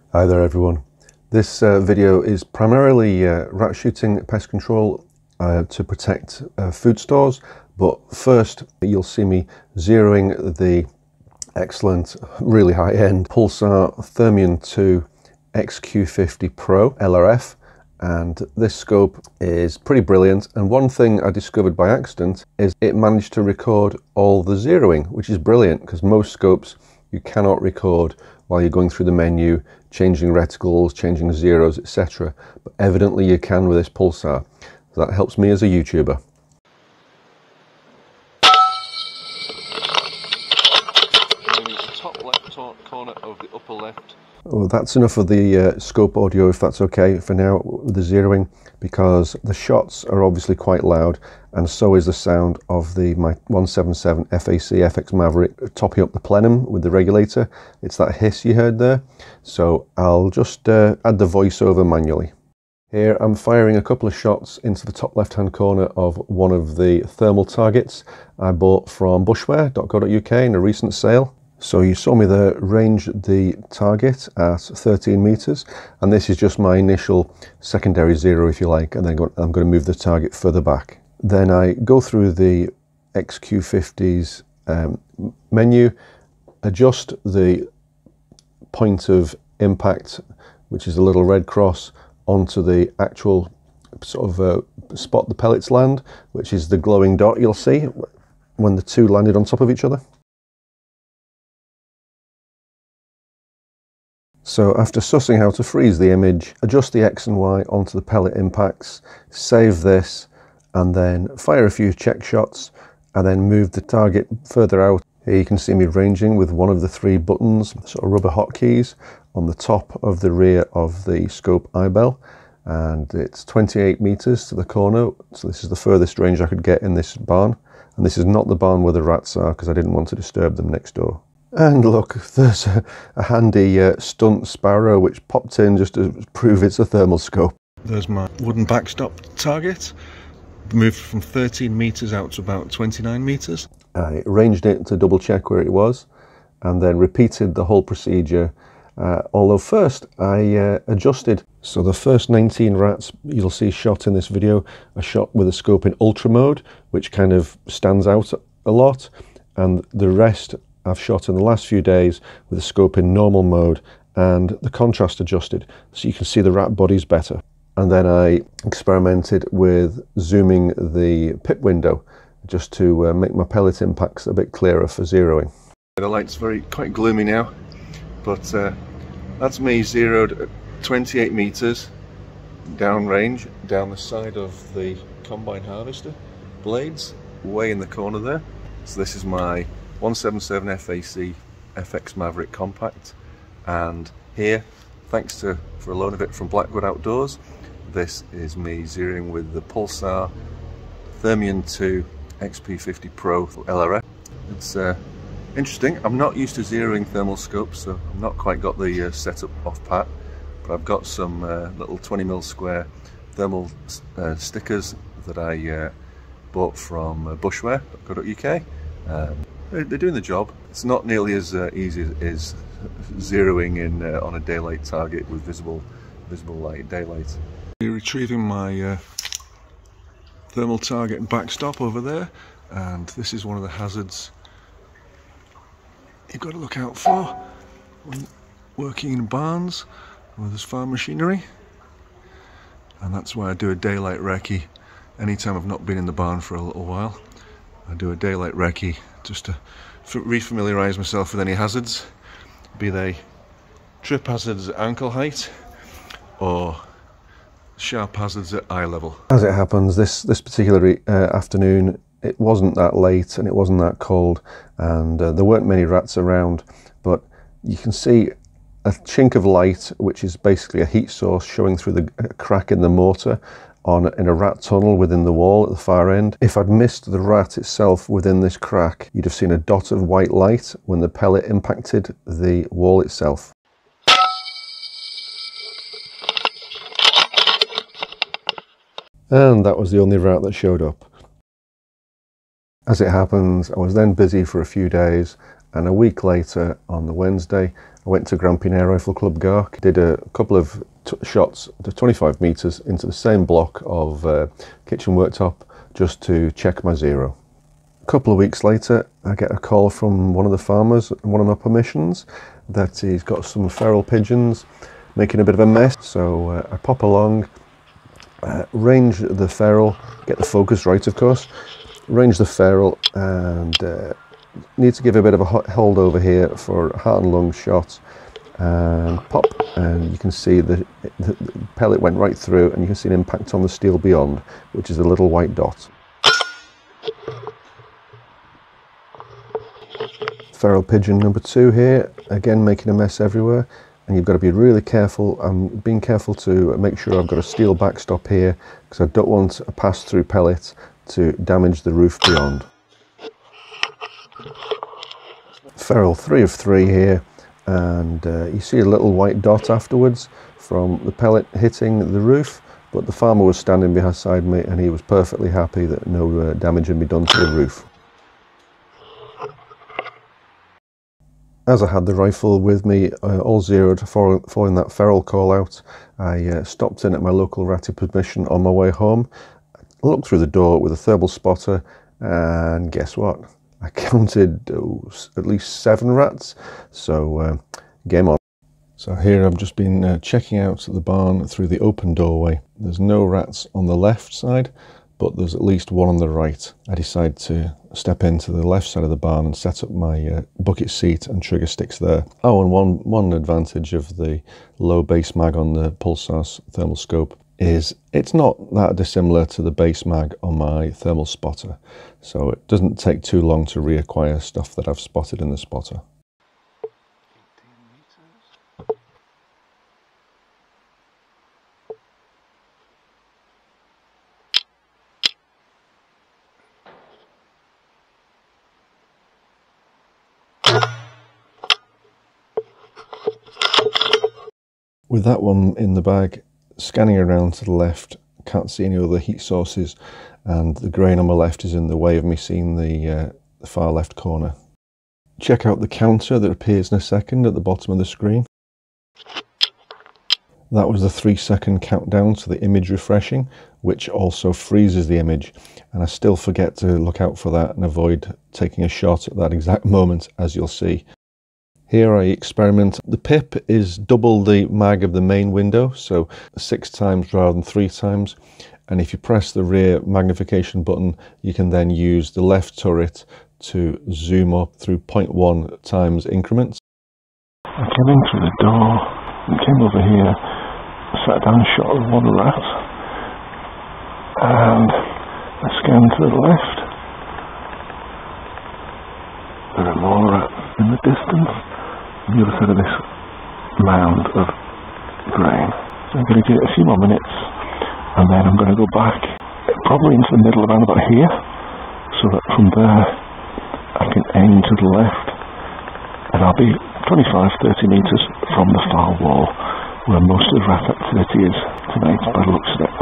Hi there everyone. This video is primarily rat shooting pest control to protect food stores, but first you'll see me zeroing the excellent, really high-end Pulsar Thermion 2 XQ50 Pro LRF, and this scope is pretty brilliant. And one thing I discovered by accident is it managed to record all the zeroing, which is brilliant because most scopes you cannot record while you're going through the menu, changing reticles, changing zeros, etc. But evidently you can with this Pulsar. So that helps me as a YouTuber. The top left corner of the upper left. Well, that's enough of the scope audio, if that's okay for now, with the zeroing, because the shots are obviously quite loud, and so is the sound of my 177 FAC FX Maverick topping up the plenum with the regulator. It's that hiss you heard there. So I'll just add the voiceover manually. Here I'm firing a couple of shots into the top left hand corner of one of the thermal targets I bought from bushware.co.uk in a recent sale. So you saw me there range the target at 13 meters, and this is just my initial secondary zero, if you like, and then I'm going to move the target further back. Then I go through the XQ50's menu, adjust the point of impact, which is a little red cross, onto the actual sort of spot the pellets land, which is the glowing dot you'll see when the two landed on top of each other. So after sussing how to freeze the image, adjust the X and Y onto the pellet impacts, save this, and then fire a few check shots, and then move the target further out. Here you can see me ranging with one of the three buttons, sort of rubber hotkeys, on the top of the rear of the scope eyebell, and it's 28 meters to the corner, so this is the furthest range I could get in this barn, and this is not the barn where the rats are because I didn't want to disturb them next door. And look, there's a handy stunt sparrow which popped in just to prove it's a thermal scope. There's my wooden backstop target, moved from 13 meters out to about 29 meters. I ranged it to double check where it was, and then repeated the whole procedure, although first I adjusted. So the first 19 rats you'll see shot in this video are shot with a scope in ultra mode, which kind of stands out a lot, and the rest I've shot in the last few days with a scope in normal mode and the contrast adjusted so you can see the rat bodies better. And then I experimented with zooming the pip window just to make my pellet impacts a bit clearer for zeroing. The light's quite gloomy now, but that's me zeroed at 28 meters downrange down the side of the combine harvester blades, way in the corner there. So this is my 177 FAC FX Maverick Compact, and here, thanks for a loan of it from Blackwood Outdoors, this is me zeroing with the Pulsar Thermion 2 XP50 Pro LRF. It's interesting. I'm not used to zeroing thermal scopes, so I've not quite got the setup off pat, but I've got some little 20mm square thermal stickers that I bought from bushware.co.uk. They're doing the job. It's not nearly as easy as zeroing in on a daylight target with visible light daylight. Retrieving my thermal target backstop over there, and this is one of the hazards you've got to look out for when working in barns where there's farm machinery, and that's why I do a daylight recce anytime I've not been in the barn for a little while. I do a daylight recce just to refamiliarise myself with any hazards, be they trip hazards at ankle height or sharp hazards at eye level. As it happens, this particular afternoon it wasn't that late and it wasn't that cold, and there weren't many rats around, but you can see a chink of light, which is basically a heat source showing through the crack in the mortar in a rat tunnel within the wall at the far end. If I'd missed the rat itself within this crack, you'd have seen a dot of white light when the pellet impacted the wall itself. And that was the only rat that showed up. As it happens, I was then busy for a few days, and a week later, on the Wednesday, I went to Grampian Air Rifle Club Gark, did a couple of shots to 25 metres into the same block of kitchen worktop just to check my zero. A couple of weeks later, I get a call from one of the farmers, one of my permissions, that he's got some feral pigeons making a bit of a mess. So I pop along, range the feral, get the focus right of course, range the feral, and need to give a bit of a hold over here for heart and lung shot, and pop, and you can see the pellet went right through, and you can see an impact on the steel beyond, which is a little white dot. Feral pigeon number 2 here, again making a mess everywhere, and you've got to be really careful. I'm being careful to make sure I've got a steel backstop here, because I don't want a pass-through pellet to damage the roof beyond. Feral 3 of 3 here, and you see a little white dot afterwards from the pellet hitting the roof, but the farmer was standing beside me and he was perfectly happy that no damage had been done to the roof. As I had the rifle with me all zeroed following that feral call out, I stopped in at my local ratty permission on my way home. I looked through the door with a thermal spotter, and guess what? I counted at least 7 rats, so game on. So here I've just been checking out the barn through the open doorway. There's no rats on the left side, but there's at least one on the right. I decided to step into the left side of the barn and set up my bucket seat and trigger sticks there. Oh, and one advantage of the low base mag on the Pulsar thermal scope is it's not that dissimilar to the base mag on my thermal spotter, so it doesn't take too long to reacquire stuff that I've spotted in the spotter. With that one in the bag, scanning around to the left, can't see any other heat sources, and the grain on my left is in the way of me seeing the far left corner. Check out the counter that appears in a second at the bottom of the screen. That was the 3-second countdown to the image refreshing, which also freezes the image, and I still forget to look out for that and avoid taking a shot at that exact moment, as you'll see. Here I experiment. The pip is double the mag of the main window, so 6 times rather than 3 times. And if you press the rear magnification button, you can then use the left turret to zoom up through 0.1 times increments. I came in through the door and came over here, sat down and shot one rat, and I scanned to the left. There are more rats in the distance on the other side of this mound of grain. So I'm going to give it a few more minutes, and then I'm going to go back probably into the middle around about here, so that from there I can aim to the left, and I'll be 25-30 metres from the far wall where most of the rat activity is tonight by the looks of it.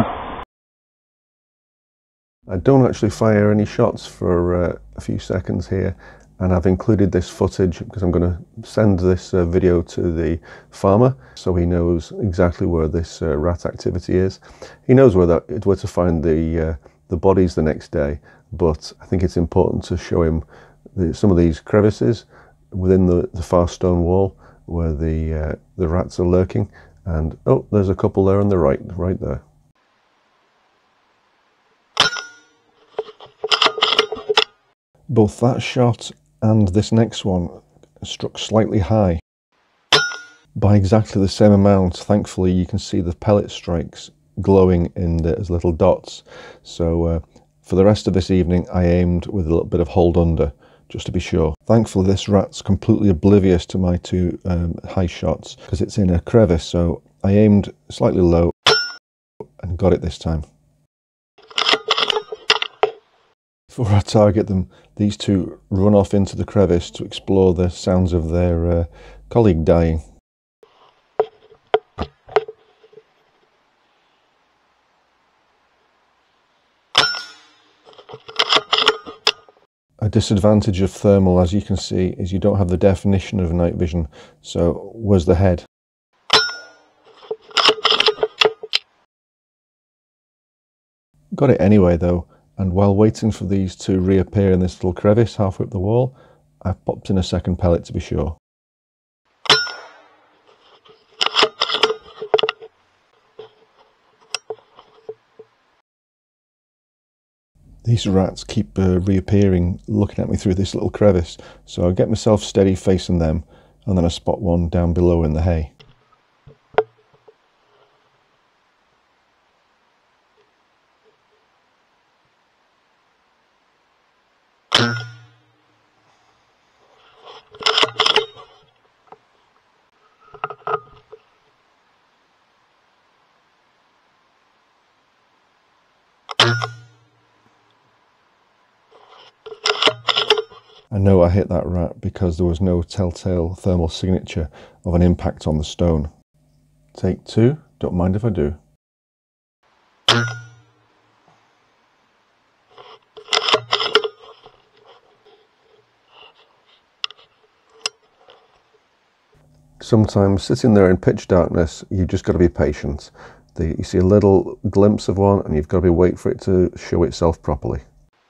I don't actually fire any shots for a few seconds here, and I've included this footage because I'm going to send this video to the farmer so he knows exactly where this rat activity is. He knows where to find the bodies the next day, but I think it's important to show him some of these crevices within the far stone wall where the rats are lurking. And oh, there's a couple there on the right there. Both that shot and this next one struck slightly high by exactly the same amount. Thankfully you can see the pellet strikes glowing as little dots. So for the rest of this evening I aimed with a little bit of hold under, just to be sure. Thankfully this rat's completely oblivious to my 2 high shots because it's in a crevice, so I aimed slightly low and got it this time. Before I target them, these 2 run off into the crevice to explore the sounds of their colleague dying. A disadvantage of thermal, as you can see, is you don't have the definition of night vision. So where's the head? Got it anyway though, and while waiting for these to reappear in this little crevice halfway up the wall, I've popped in a second pellet to be sure. These rats keep reappearing, looking at me through this little crevice, so I get myself steady facing them, and then I spot one down below in the hay. I know I hit that rat because there was no telltale thermal signature of an impact on the stone. Take two, don't mind if I do. Sometimes sitting there in pitch darkness, you've just got to be patient. You see a little glimpse of one and you've got to wait for it to show itself properly.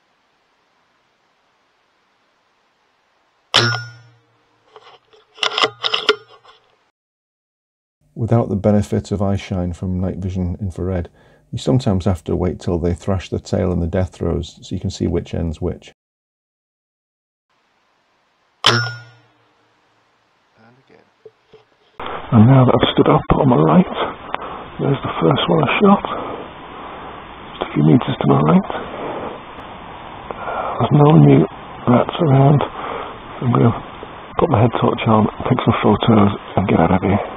Without the benefit of eye shine from night vision infrared, you sometimes have to wait till they thrash the tail in the death throes so you can see which end's which. And now that I've stood up on my right, there's the first one I shot. Just a few metres to my right. There's no new rats around. So I'm going to put my head torch on, take some photos and get out of here.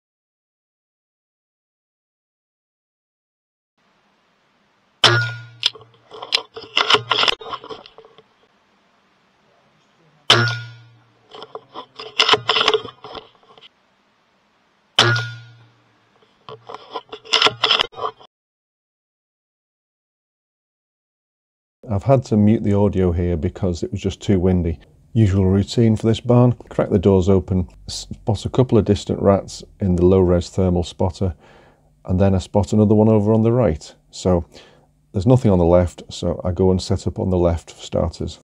I've had to mute the audio here because it was just too windy. Usual routine for this barn: crack the doors open, spot a couple of distant rats in the low-res thermal spotter, and then I spot another one over on the right. So there's nothing on the left, so I go and set up on the left for starters.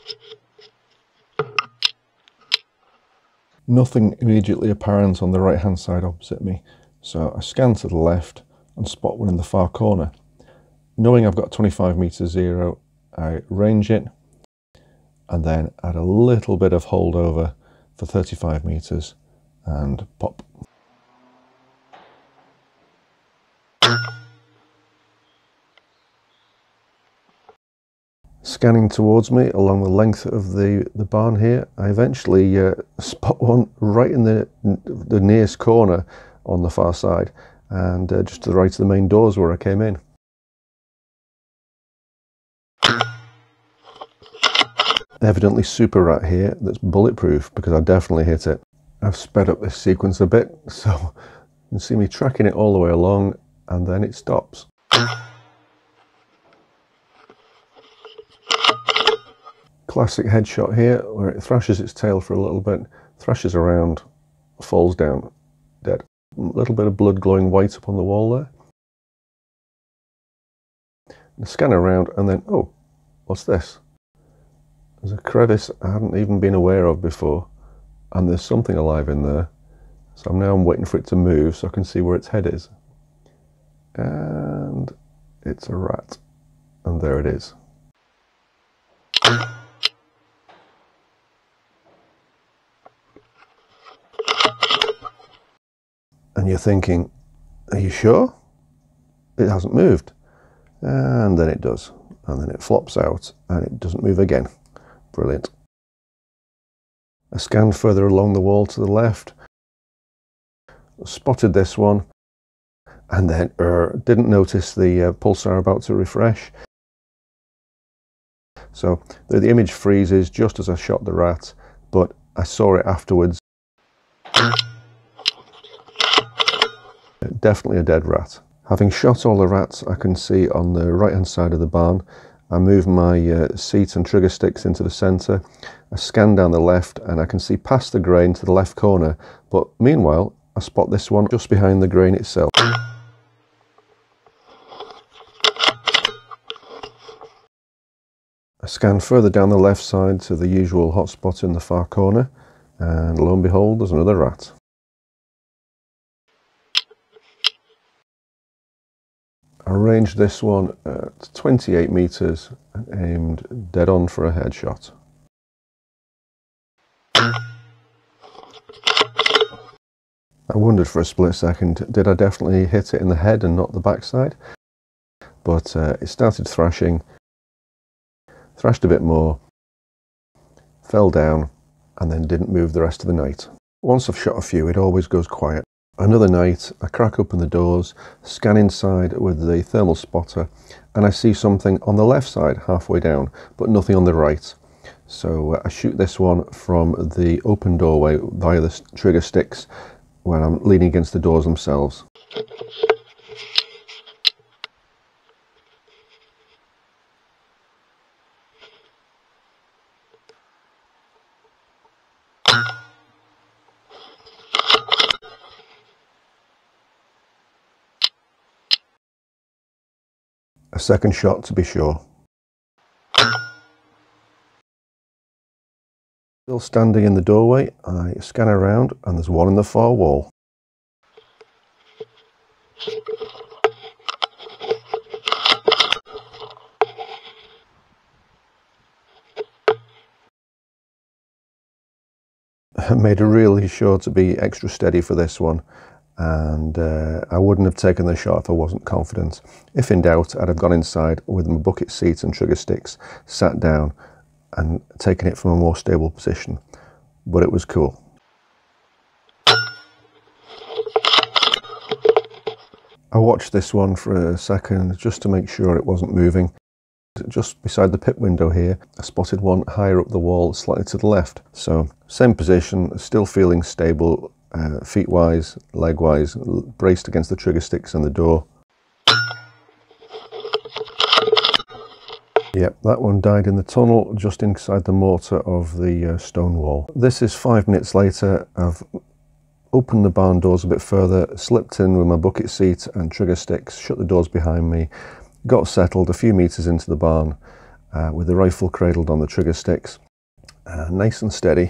Nothing immediately apparent on the right hand side opposite me, so I scan to the left and spot one in the far corner. Knowing I've got 25 meter zero, I range it and then add a little bit of holdover for 35 meters and pop. Scanning towards me along the length of the barn here, I eventually spot one right in the nearest corner on the far side, and just to the right of the main doors where I came in. Evidently super rat here that's bulletproof, because I definitely hit it. I've sped up this sequence a bit, so you can see me tracking it all the way along, and then it stops. Classic headshot here, where it thrashes its tail for a little bit, thrashes around, falls down, dead. A little bit of blood glowing white up on the wall there. I scan around and then, oh, what's this? There's a crevice I hadn't even been aware of before, and there's something alive in there. So I'm waiting for it to move so I can see where its head is. And it's a rat. And there it is. And you're thinking, are you sure? It hasn't moved. And then it does. And then it flops out and it doesn't move again. Brilliant. I scanned further along the wall to the left, spotted this one, and then didn't notice the pulsar about to refresh. So the image freezes just as I shot the rat, but I saw it afterwards. Definitely a dead rat. Having shot all the rats I can see on the right hand side of the barn, I move my seat and trigger sticks into the centre. I scan down the left and I can see past the grain to the left corner, but meanwhile I spot this one just behind the grain itself. I scan further down the left side to the usual hotspot in the far corner, and lo and behold, there's another rat. I ranged this one at 28 metres and aimed dead on for a headshot. I wondered for a split second, did I definitely hit it in the head and not the backside? But it started thrashing, thrashed a bit more, fell down, and then didn't move the rest of the night. Once I've shot a few, it always goes quiet. Another night, I crack open the doors, scan inside with the thermal spotter, and I see something on the left side halfway down, but nothing on the right. So I shoot this one from the open doorway via the trigger sticks when I'm leaning against the doors themselves. A second shot to be sure. Still standing in the doorway, I scan around and there's one in the far wall. I made really sure to be extra steady for this one, and I wouldn't have taken the shot if I wasn't confident. If in doubt, I'd have gone inside with my bucket seat and trigger sticks, sat down and taken it from a more stable position, but it was cool. I watched this one for a second just to make sure it wasn't moving. Just beside the pit window here, I spotted one higher up the wall, slightly to the left. So same position, still feeling stable, feet-wise, leg-wise, braced against the trigger sticks and the door. Yep, that one died in the tunnel just inside the mortar of the stone wall. This is 5 minutes later. I've opened the barn doors a bit further, slipped in with my bucket seat and trigger sticks, shut the doors behind me, got settled a few metres into the barn with the rifle cradled on the trigger sticks, nice and steady.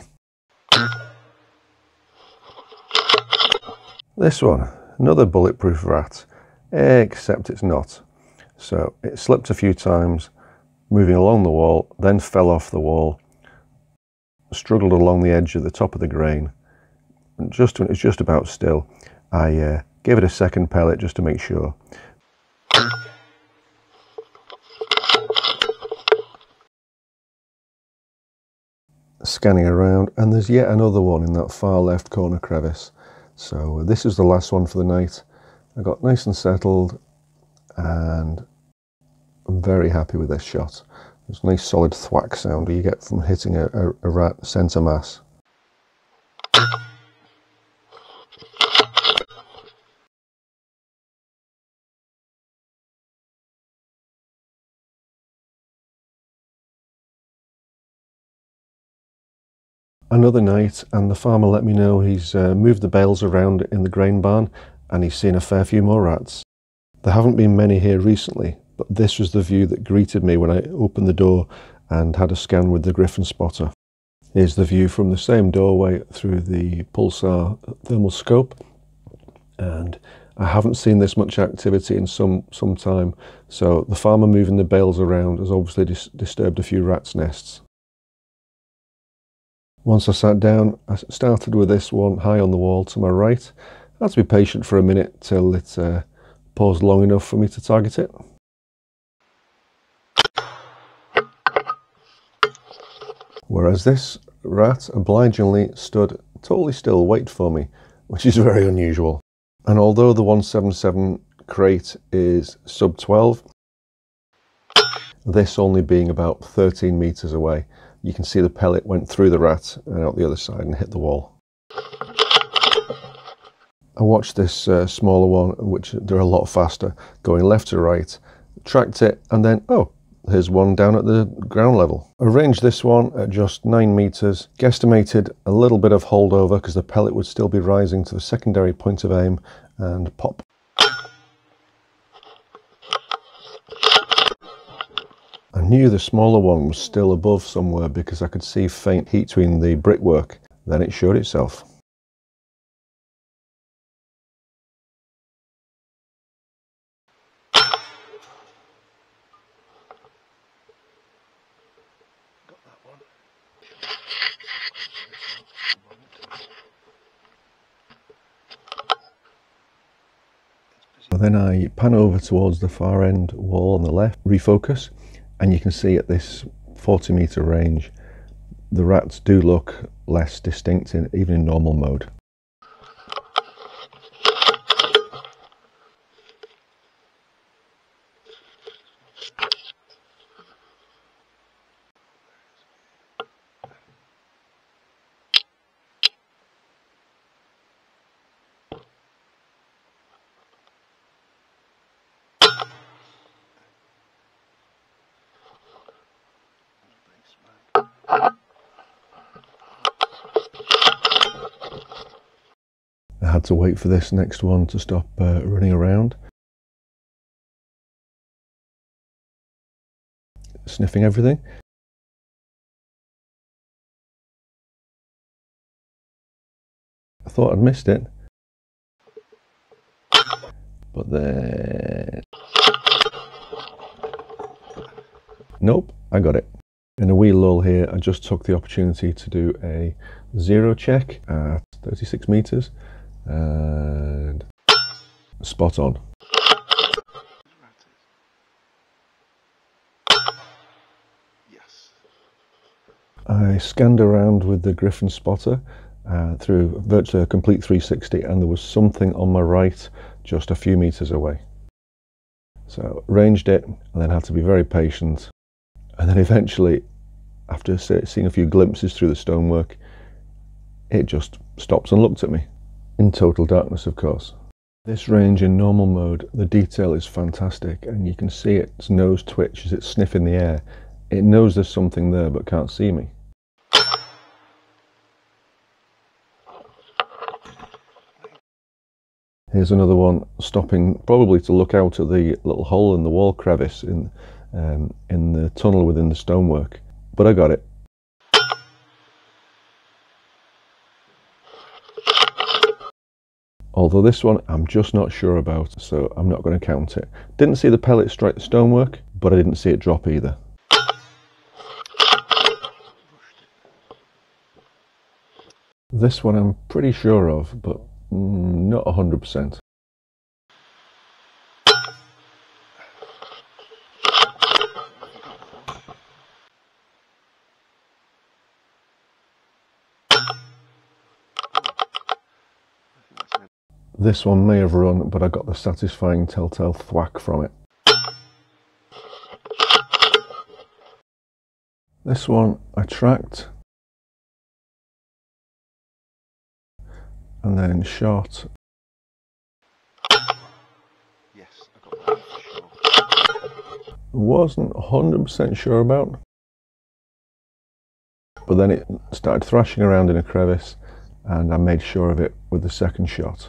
This one, another bulletproof rat, except it's not. So it slipped a few times, moving along the wall, then fell off the wall, struggled along the edge of the top of the grain. And just when it was just about still, I gave it a second pellet just to make sure. Scanning around, and there's yet another one in that far left corner crevice. So this is the last one for the night. I got nice and settled, and I'm very happy with this shot. There's a nice solid thwack sound you get from hitting a rat centre mass. Another night, and the farmer let me know he's moved the bales around in the grain barn and he's seen a fair few more rats. There haven't been many here recently, but this was the view that greeted me when I opened the door and had a scan with the Griffin spotter. Here's the view from the same doorway through the Pulsar thermal scope, and I haven't seen this much activity in some time, so the farmer moving the bales around has obviously disturbed a few rats' nests. Once I sat down, I started with this one high on the wall to my right. I had to be patient for a minute till it paused long enough for me to target it. Whereas this rat obligingly stood totally still, waited for me, which is very unusual. And although the 177 crate is sub 12, this only being about 13 metres away, you can see the pellet went through the rat and out the other side and hit the wall. I watched this smaller one, which they're a lot faster, going left to right, tracked it, and then, oh, here's one down at the ground level. I ranged this one at just 9 meters, guesstimated a little bit of holdover because the pellet would still be rising to the secondary point of aim, and pop. I knew the smaller one was still above somewhere because I could see faint heat between the brickwork. Then it showed itself. Then I pan over towards the far end wall on the left, refocus, and you can see at this 40-meter range, the rats do look less distinct even in normal mode. I had to wait for this next one to stop running around, sniffing everything. I thought I'd missed it, but then... Nope, I got it. In a wee lull here, I just took the opportunity to do a zero check at 36 meters, and spot on. Yes. I scanned around with the Griffin spotter through virtually a complete 360, and there was something on my right just a few meters away. So ranged it, and then had to be very patient, and then eventually, after seeing a few glimpses through the stonework, it just stops and looked at me. In total darkness, of course. This range in normal mode, the detail is fantastic, and you can see its nose twitch as it's sniffing the air. It knows there's something there but can't see me. Here's another one stopping, probably to look out at the little hole in the wall crevice in the tunnel within the stonework, but I got it. Although this one I'm just not sure about, so I'm not going to count it. Didn't see the pellet strike the stonework, but I didn't see it drop either. This one I'm pretty sure of, but not 100%. This one may have run, but I got the satisfying telltale thwack from it. This one I tracked and then shot. Yes, I got that for sure. Wasn't 100% sure about, but then it started thrashing around in a crevice, and I made sure of it with the second shot.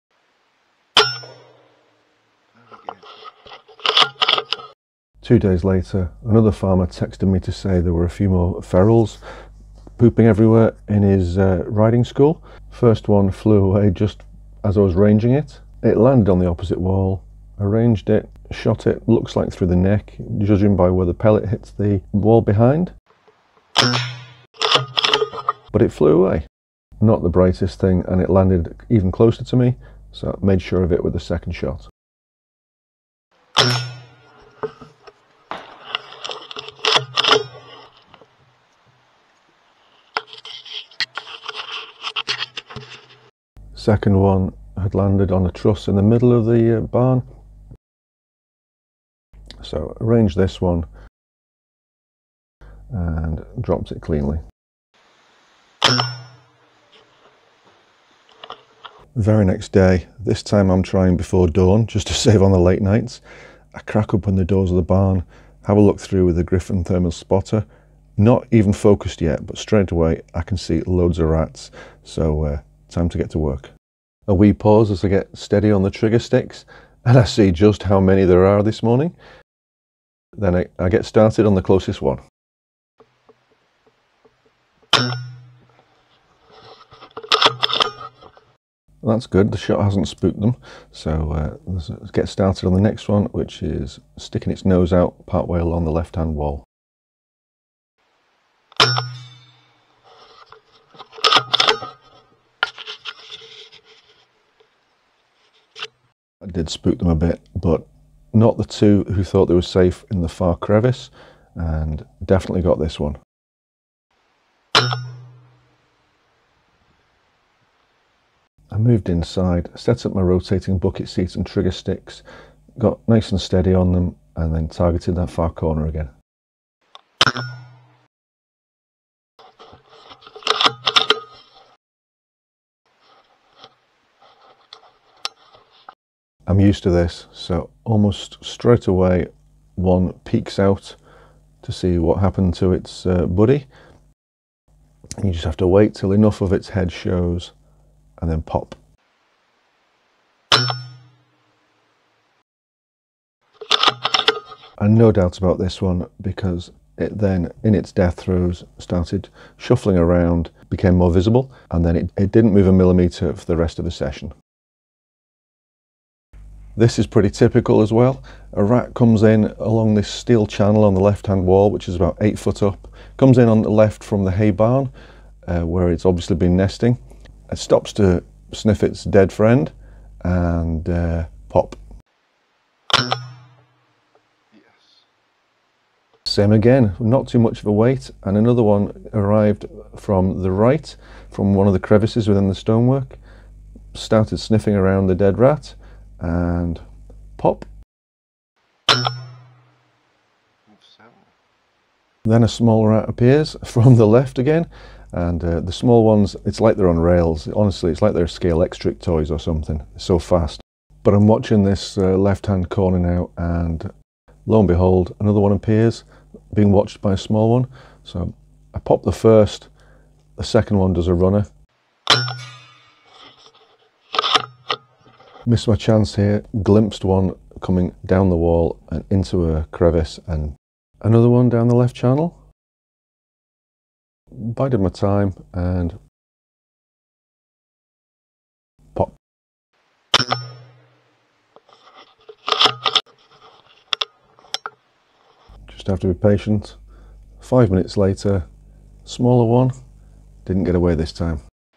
2 days later, another farmer texted me to say there were a few more ferals pooping everywhere in his riding school. First one flew away just as I was ranging it. It landed on the opposite wall. I ranged it, shot it, looks like through the neck, judging by where the pellet hits the wall behind. But it flew away. Not the brightest thing, and it landed even closer to me, so I made sure of it with the second shot. Second one had landed on a truss in the middle of the barn, so I ranged this one and dropped it cleanly. The very next day, this time I'm trying before dawn just to save on the late nights. I crack open the doors of the barn have a look through with the Griffon thermal spotter. Not even focused yet, but straight away I can see loads of rats. So time to get to work. A wee pause as I get steady on the trigger sticks and I see just how many there are this morning. Then I get started on the closest one. That's good, the shot hasn't spooked them. So let's get started on the next one, which is sticking its nose out partway along the left-hand wall. I did spook them a bit, but not the two who thought they were safe in the far crevice, and definitely got this one. I moved inside, set up my rotating bucket seat and trigger sticks, got nice and steady on them, and then targeted that far corner again. I'm used to this, so almost straight away one peeks out to see what happened to its buddy. And you just have to wait till enough of its head shows and then pop. And no doubt about this one, because it then, in its death throes, started shuffling around, became more visible, and then it didn't move a millimetre for the rest of the session. This is pretty typical as well. A rat comes in along this steel channel on the left-hand wall, which is about 8 foot up. Comes in on the left from the hay barn, where it's obviously been nesting. It stops to sniff its dead friend, and pop. Yes. Same again, not too much of a wait, and another one arrived from the right, from one of the crevices within the stonework. Started sniffing around the dead rat, and pop. Then a small rat appears from the left again, and the small ones, it's like they're on rails. Honestly, it's like they're Scale X trick toys or something. They're so fast. But I'm watching this left-hand corner now, and lo and behold, another one appears, being watched by a small one. So I pop the first, the second one does a runner. Missed my chance here, glimpsed one coming down the wall and into a crevice, and another one down the left channel. Bided my time and pop. Just have to be patient. 5 minutes later, smaller one, didn't get away this time.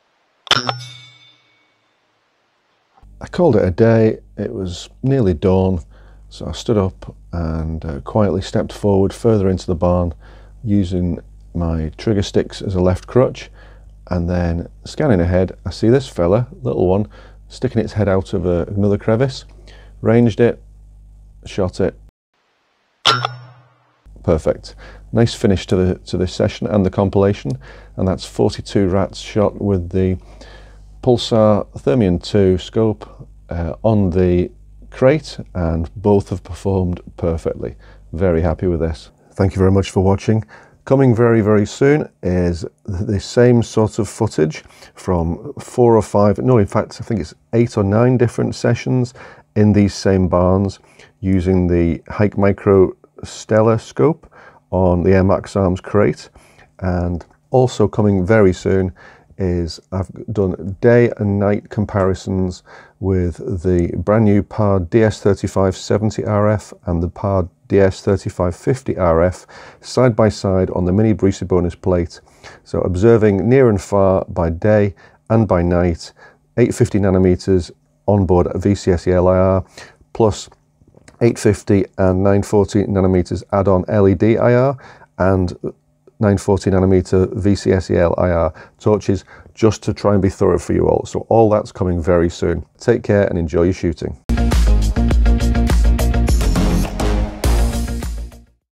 I called it a day. It was nearly dawn, so I stood up and quietly stepped forward further into the barn, using my trigger sticks as a left crutch, and then scanning ahead, I see this fella, little one, sticking its head out of another crevice. Ranged it, shot it. Perfect. Nice finish to this session and the compilation, and that's 42 rats shot with the Pulsar Thermion 2 scope on the crate, and both have performed perfectly. Very happy with this. Thank you very much for watching. Coming very, very soon is the same sort of footage from 4 or 5, no, in fact, I think it's 8 or 9 different sessions in these same barns using the Hike Micro Stellar scope on the Air Max Arms crate. And also coming very soon is I've done day and night comparisons with the brand new PARD DS3570 RF and the PARD DS3550 RF side by side on the Mini Brucibonus plate. So observing near and far by day and by night, 850 nanometers onboard VCSE LIR plus 850 and 940 nanometers add-on LED IR and 940 nanometer VCSE LIR torches, just to try and be thorough for you all. So all that's coming very soon. Take care and enjoy your shooting.